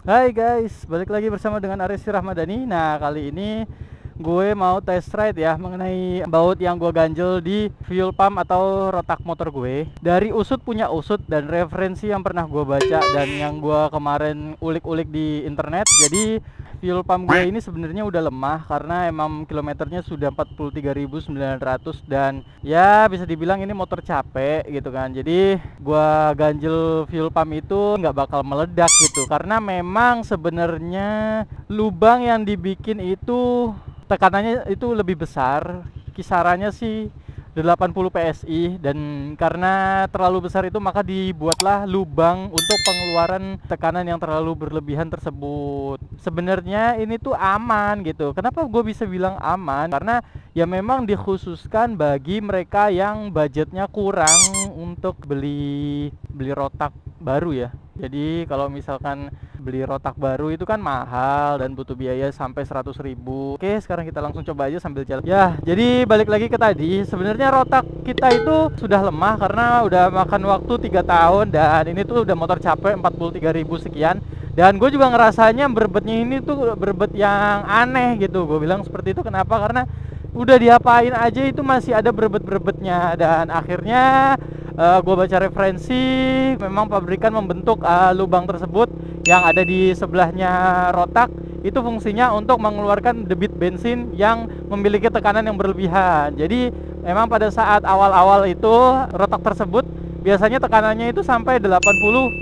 Hai guys, balik lagi bersama dengan Aris Rahmadani. Nah, kali ini gue mau test ride ya mengenai baut yang gue ganjel di fuel pump atau rotak motor gue. Dari usut punya usut dan referensi yang pernah gue baca dan yang gue kemarin ulik-ulik di internet. Jadi fuel pump gue ini sebenarnya udah lemah karena emang kilometernya sudah 43.900 dan ya bisa dibilang ini motor capek gitu kan. Jadi gua ganjel fuel pump itu nggak bakal meledak gitu karena memang sebenarnya lubang yang dibikin itu tekanannya itu lebih besar, kisarannya sih 80 PSI, dan karena terlalu besar itu maka dibuatlah lubang untuk pengeluaran tekanan yang terlalu berlebihan tersebut. Sebenarnya ini tuh aman gitu. Kenapa gue bisa bilang aman? Karena ya memang dikhususkan bagi mereka yang budgetnya kurang untuk beli rotak baru ya. Jadi kalau misalkan beli rotak baru itu kan mahal dan butuh biaya sampai 100.000. Oke, sekarang kita langsung coba aja sambil jalan. Ya, jadi balik lagi ke tadi. Sebenarnya rotak kita itu sudah lemah karena udah makan waktu 3 tahun dan ini tuh udah motor capek 43.000 sekian. Dan gue juga ngerasanya berbetnya ini tuh berbet yang aneh gitu. Gue bilang seperti itu kenapa? Karena udah diapain aja itu masih ada berbet-berbetnya. Dan akhirnya gue baca referensi, memang pabrikan membentuk lubang tersebut yang ada di sebelahnya rotak itu fungsinya untuk mengeluarkan debit bensin yang memiliki tekanan yang berlebihan. Jadi memang pada saat awal-awal itu rotak tersebut biasanya tekanannya itu sampai 80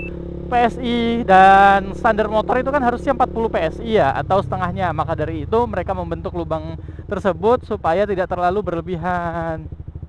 PSI dan standar motor itu kan harusnya 40 PSI ya atau setengahnya. Maka dari itu mereka membentuk lubang tersebut supaya tidak terlalu berlebihan.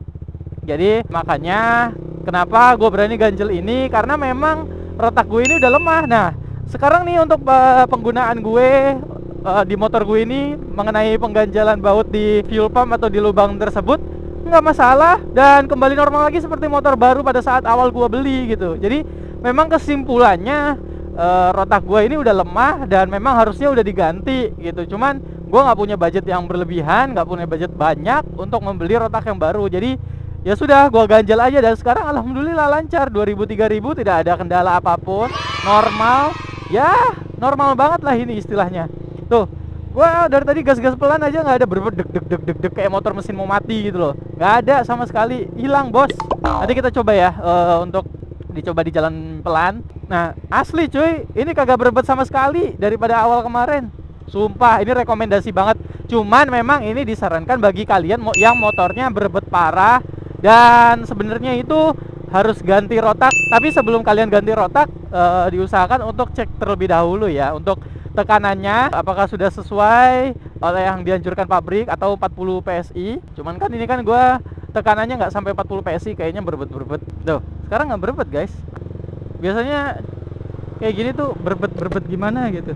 Jadi makanya kenapa gue berani ganjel ini, karena memang rotak gue ini udah lemah. Nah sekarang nih untuk penggunaan gue di motor gue ini mengenai pengganjalan baut di fuel pump atau di lubang tersebut nggak masalah dan kembali normal lagi seperti motor baru pada saat awal gue beli gitu. Jadi memang kesimpulannya rotak gue ini udah lemah dan memang harusnya udah diganti gitu. Cuman gue nggak punya budget yang berlebihan, nggak punya budget banyak untuk membeli rotak yang baru. Jadi ya sudah, gue ganjel aja dan sekarang alhamdulillah lancar. 2000-3000 tidak ada kendala apapun, normal. Ya normal banget lah ini istilahnya. Tuh, gue dari tadi gas-gas pelan aja nggak ada berbet deg deg deg deg deg kayak motor mesin mau mati gitu loh. Nggak ada sama sekali, hilang bos. Nanti kita coba ya untuk dicoba di jalan pelan. Nah asli cuy, ini kagak berbet sama sekali daripada awal kemarin. Sumpah ini rekomendasi banget. Cuman memang ini disarankan bagi kalian yang motornya berbet parah dan sebenarnya itu harus ganti rotak. Tapi sebelum kalian ganti rotak diusahakan untuk cek terlebih dahulu ya untuk tekanannya apakah sudah sesuai oleh yang dianjurkan pabrik atau 40 PSI. Cuman kan ini kan gue tekanannya nggak sampai 40 PSI, kayaknya berbet-berbet. Tuh sekarang nggak berbet guys. Biasanya kayak gini tuh berbet gimana gitu.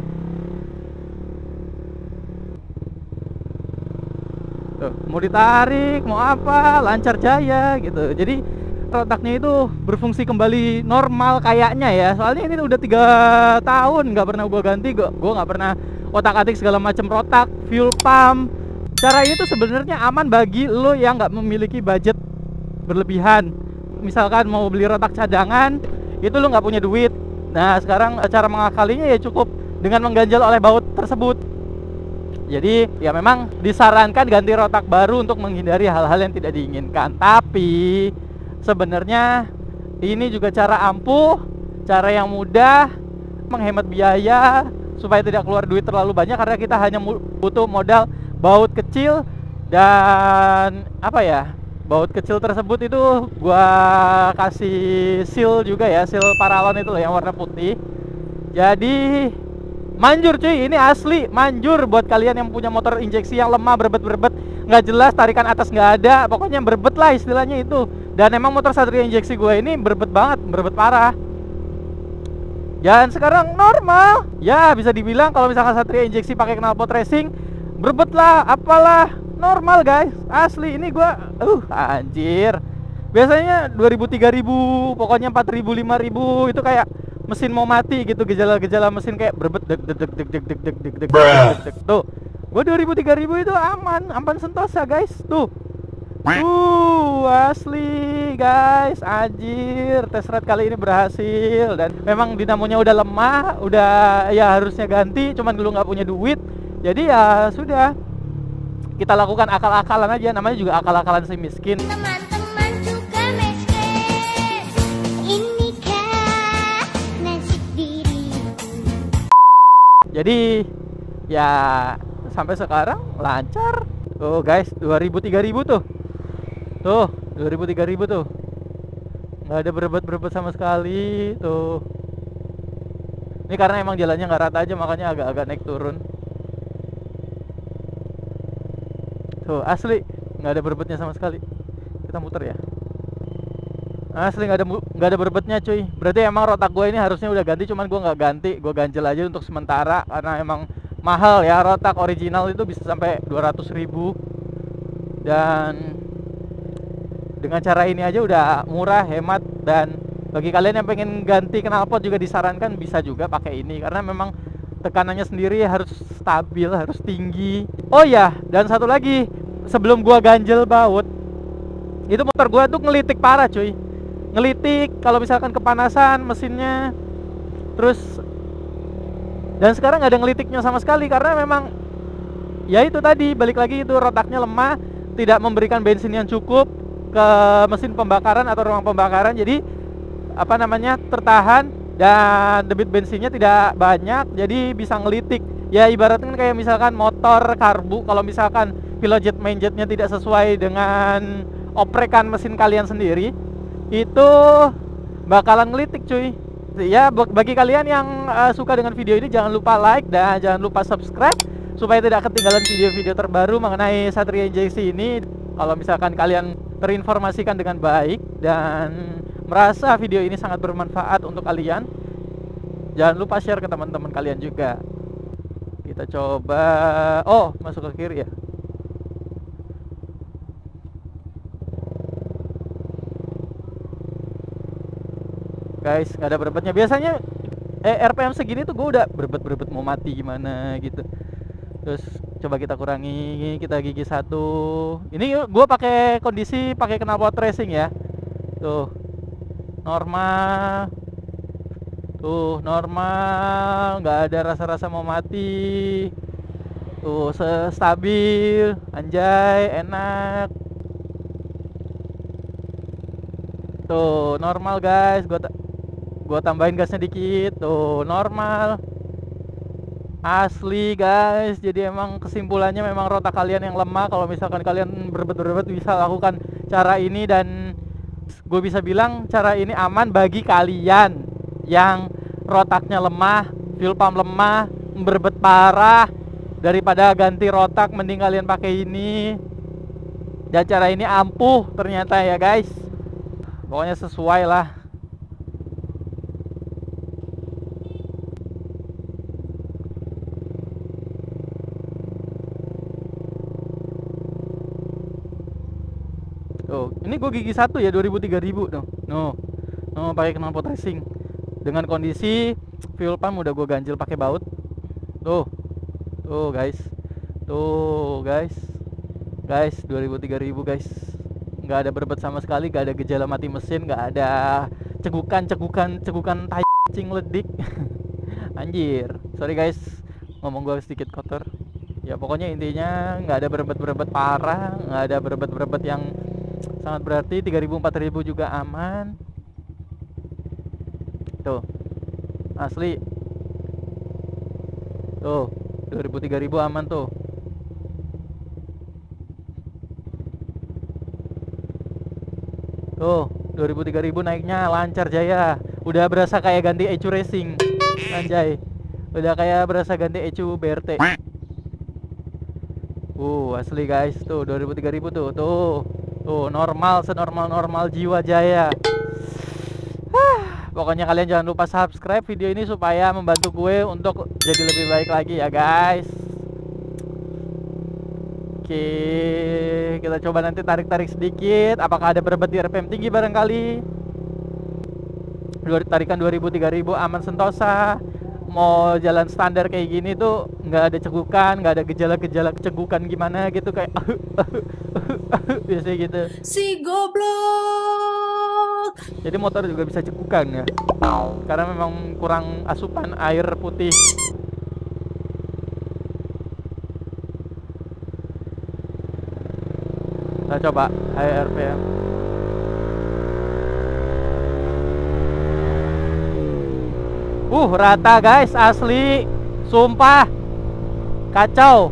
Tuh, mau ditarik mau apa lancar jaya gitu. Jadi rotaknya itu berfungsi kembali normal kayaknya ya. Soalnya ini udah 3 tahun nggak pernah gue ganti. Gue nggak pernah otak-atik segala macam rotak, fuel pump. Cara ini tuh sebenarnya aman bagi lo yang nggak memiliki budget berlebihan. Misalkan mau beli rotak cadangan, itu lo nggak punya duit. Nah sekarang cara mengakalinya ya cukup dengan mengganjal oleh baut tersebut. Jadi ya memang disarankan ganti rotak baru untuk menghindari hal-hal yang tidak diinginkan. Tapi sebenarnya ini juga cara ampuh, cara yang mudah, menghemat biaya supaya tidak keluar duit terlalu banyak karena kita hanya butuh modal baut kecil dan apa ya? Baut kecil tersebut itu gua kasih seal juga ya, seal paralon itu loh yang warna putih. Jadi manjur cuy, ini asli manjur buat kalian yang punya motor injeksi yang lemah, berbet-berbet, nggak jelas, tarikan atas nggak ada, pokoknya berbet lah istilahnya itu. Dan emang motor Satria injeksi gue ini berbet banget, berbet parah. Dan sekarang normal. Ya bisa dibilang kalau misalkan Satria injeksi pakai knalpot racing, berbet lah, apalah, normal guys. Asli ini gue, anjir. Biasanya 2000-3000, pokoknya 4000-5000 itu kayak mesin mau mati gitu, gejala-gejala mesin kayak berbet deg deg deg deg deg deg deg deg deg deg. Tuh, gue 2000-3000 itu aman sentosa guys. Tuh, Asli guys, anjir, test ride kali ini berhasil. Dan memang dinamonya udah lemah, udah ya harusnya ganti, cuman dulu nggak punya duit. Jadi ya sudah, kita lakukan akal-akalan aja, namanya juga akal-akalan si miskin. Teman-teman juga miskin, inikah nasib diriku. Jadi ya sampai sekarang lancar. Tuh guys, 2000-3000 tuh. Tuh, 2000-3000 tuh. Nggak ada berebut-berebut sama sekali tuh. Ini karena emang jalannya nggak rata aja, makanya agak-agak naik turun. Tuh, asli nggak ada berebutnya sama sekali. Kita muter ya. Asli nggak ada berebutnya cuy. Berarti emang rotak gue ini harusnya udah ganti, cuman gue nggak ganti. Gue ganjel aja untuk sementara karena emang mahal ya, rotak original itu bisa sampai 200.000. Dan dengan cara ini aja udah murah, hemat. Dan bagi kalian yang pengen ganti knalpot juga disarankan bisa juga pakai ini, karena memang tekanannya sendiri harus stabil, harus tinggi. Oh ya, dan satu lagi, sebelum gua ganjel baut, itu motor gua tuh ngelitik parah cuy. Ngelitik kalau misalkan kepanasan mesinnya. Terus dan sekarang nggak ada ngelitiknya sama sekali karena memang ya itu tadi, balik lagi itu rotaknya lemah, tidak memberikan bensin yang cukup ke mesin pembakaran atau ruang pembakaran. Jadi apa namanya, tertahan dan debit bensinnya tidak banyak, jadi bisa ngelitik. Ya ibaratnya kayak misalkan motor karbu, kalau misalkan pilojet mainjetnya tidak sesuai dengan oprekan mesin kalian sendiri, itu bakalan ngelitik cuy. Ya bagi kalian yang suka dengan video ini, jangan lupa like dan jangan lupa subscribe supaya tidak ketinggalan video-video terbaru mengenai Satria Injeksi ini. Kalau misalkan kalian terinformasikan dengan baik dan merasa video ini sangat bermanfaat untuk kalian, jangan lupa share ke teman-teman kalian juga. Kita coba, oh masuk ke kiri ya. Guys, nggak ada berebetnya. Biasanya RPM segini tuh gue udah berebet mau mati gimana gitu. Terus coba kita kurangi, kita gigi 1. Ini gue pakai kondisi pakai knalpot racing ya. Tuh normal, tuh normal, nggak ada rasa-rasa mau mati. Tuh stabil, anjay, enak. Tuh normal guys, gua tambahin gasnya dikit. Tuh normal. Asli guys, jadi emang kesimpulannya memang rotak kalian yang lemah. Kalau misalkan kalian berebet-berebet bisa lakukan cara ini, dan gue bisa bilang cara ini aman bagi kalian yang rotaknya lemah, fuel pump lemah, berebet parah. Daripada ganti rotak, mending kalian pakai ini. Dan cara ini ampuh ternyata ya guys. Pokoknya sesuai lah. Tuh, ini gue gigi 1 ya, 2000-3000 dong. No, pakai knalpot racing. Dengan kondisi fuel pump udah gue ganjel pakai baut. Tuh guys. Tuh guys. 2000-3000 guys. Nggak ada berebet sama sekali, nggak ada gejala mati mesin, nggak ada cegukan tai cing ledik. Anjir, sorry guys, ngomong gue sedikit kotor. Ya pokoknya intinya nggak ada berebet parah, nggak ada berebet yang sangat berarti. 3000-4000 juga aman. Tuh asli. Tuh 2000-3000 aman tuh. Tuh 2000-3000 naiknya lancar jaya. Udah berasa kayak ganti ECU Racing. Anjay, udah kayak berasa ganti ECU BRT. Asli guys, tuh 2000-3000 tuh normal, senormal jiwa jaya. Pokoknya kalian jangan lupa subscribe video ini supaya membantu gue untuk jadi lebih baik lagi ya guys. Oke, kita coba nanti tarik sedikit. Apakah ada berebet di RPM tinggi barangkali. Tarikan 2000-3000 aman sentosa. mau jalan standar kayak gini tuh nggak ada cegukan, nggak ada gejala-gejala cegukan gimana gitu kayak biasanya gitu. Si goblok. Jadi motor juga bisa cegukan ya, karena memang kurang asupan air putih. Kita coba high RPM. Rata guys, asli, sumpah, kacau,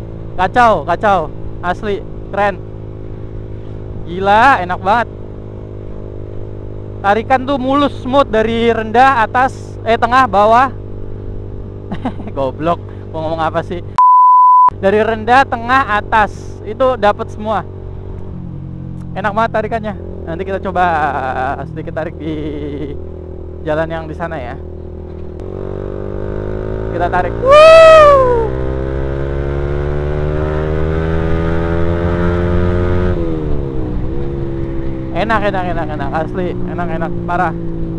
asli, keren, gila, enak banget. Tarikan tuh mulus, smooth dari rendah, atas, tengah, bawah. Goblok, mau ngomong apa sih? Dari rendah, tengah, atas, itu dapat semua. Enak banget tarikannya. Nanti kita coba sedikit tarik di jalan yang di sana ya. Kita tarik. Enak, asli, enak, parah.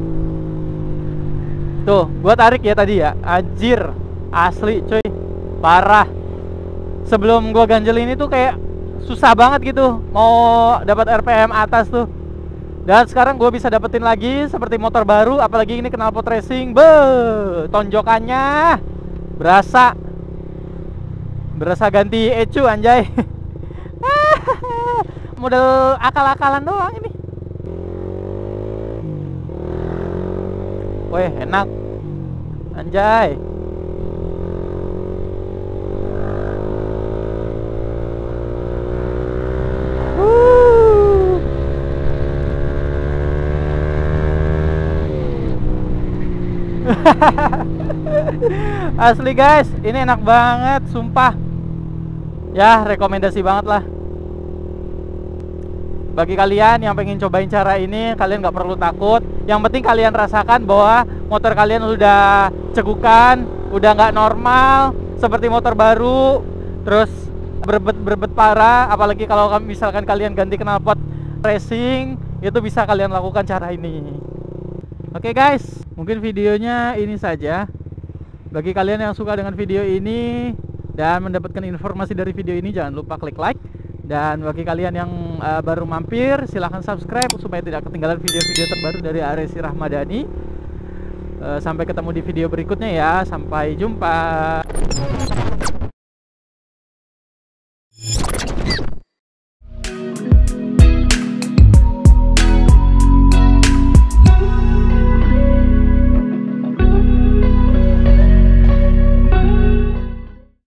Tuh, gua tarik ya tadi ya. Anjir, asli cuy, parah. Sebelum gua ganjel ini tuh kayak susah banget gitu mau dapat RPM atas tuh. Dan sekarang gue bisa dapetin lagi seperti motor baru, apalagi ini knalpot racing. Tonjokannya berasa ganti ECU anjay. Model akal-akalan doang ini. Weh, enak anjay. Asli guys, ini enak banget, sumpah. Ya, rekomendasi banget lah. Bagi kalian yang pengen cobain cara ini, kalian nggak perlu takut. Yang penting kalian rasakan bahwa motor kalian udah cegukan, udah nggak normal seperti motor baru. Terus berbet parah. Apalagi kalau misalkan kalian ganti knalpot racing, itu bisa kalian lakukan cara ini. Oke guys, mungkin videonya ini saja. Bagi kalian yang suka dengan video ini dan mendapatkan informasi dari video ini, jangan lupa klik like. Dan bagi kalian yang baru mampir, silahkan subscribe supaya tidak ketinggalan video-video terbaru dari Aresi Rahmadani. Sampai ketemu di video berikutnya ya. Sampai jumpa.